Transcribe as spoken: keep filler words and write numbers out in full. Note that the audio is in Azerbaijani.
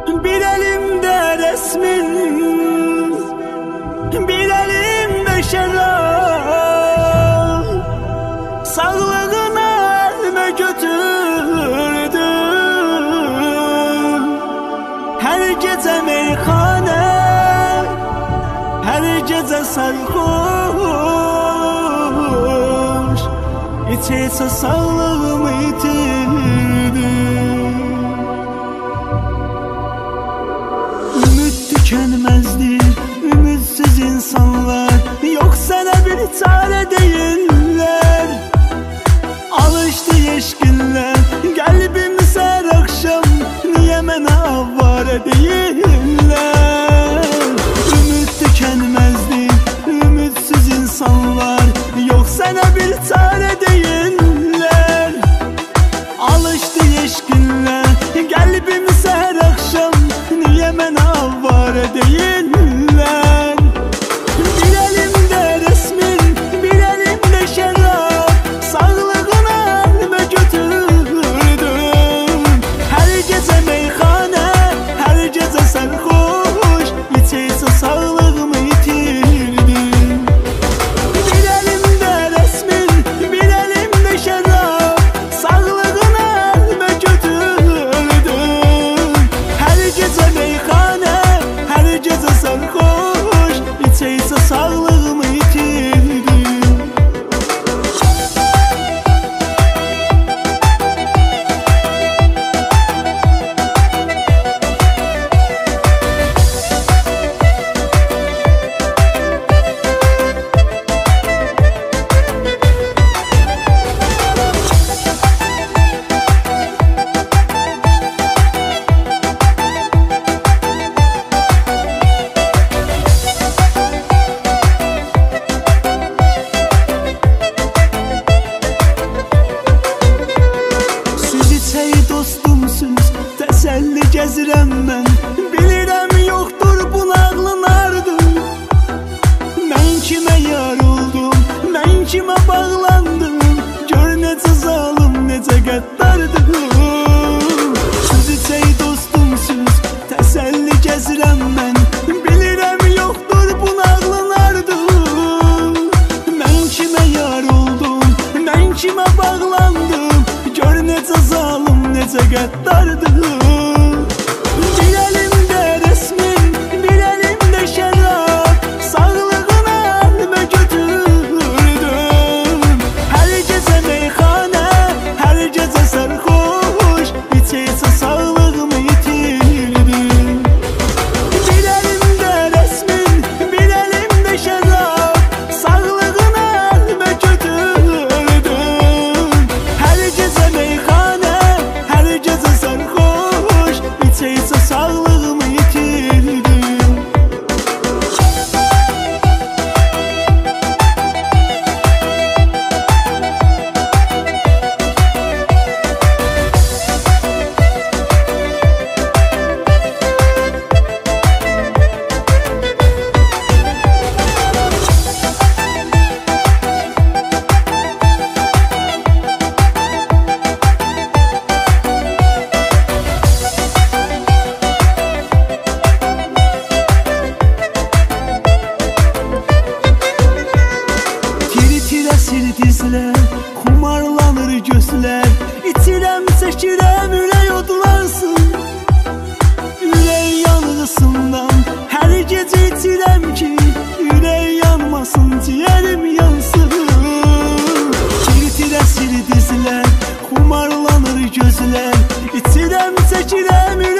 Bir elimde resmin, bir elimde şarap. Sağlığına elime götürdüm. Her gece meyhane, her gece sarhoş. İçe içe sağlığımı yitirdim. Ümit tükenmezdi, ümitsiz insanlar. Yok sana bir çare değiller. Alıştı yeşkinler kalbimiz her akşam. Niye bana avare değiller? Ümit tükenmezdi, ümitsiz insanlar. Yok sana bir çare değiller. Alıştı yeşkinler kalbimiz her akşam. Niye bana avare değiller? Bir elimde resmin, bir elimde şarap. Sağlığına elime götürdüm. Her gece meyhane, her gece sarhoş. İçe içe sağlığımı yitirdim. Bir elimde resmin, bir elimde şarap. Sağlığına elime götürdüm. Her gece meyhane, her gece sarhoş. İçe içe sağlığımı yitirdim. Təsəlli gəzirəm mən, bilirəm yoxdur buna ağlın ardı. Mən kimə yar oldum, mən kimə bağlandım. Gör necə zalım, necə qəddardır. Söz içək dostumsuz, təsəlli gəzirəm mən, bilirəm yoxdur buna ağlın ardı. Mən kimə yar oldum, mən kimə bağlandım. Gör necə zalım, necə qəddardır. Bir elimdə resmin, bir elimdə şərab. Sağlığına elime götürdüm. Hər gecə meyxanə, hər gecə sarhoş. İçə içə sağlığımı yitirdim. Bir elimdə resmin, bir elimdə şərab. Sağlığına elime götürdüm. Hər gecə meyxanə, hər gecə sarhoş. İçə içə sağlığımı yitirdim. Dizlər, xumarlanır gözlər. İçirəm, çəkirəm, ürək odlansın. Ürək yanğısından hər gecə içirəm ki, ürək yanmasın, ciyərim yansın. Tir-tir əsir dizlər, xumarlanır gözlər. İçirəm, çəkirəm,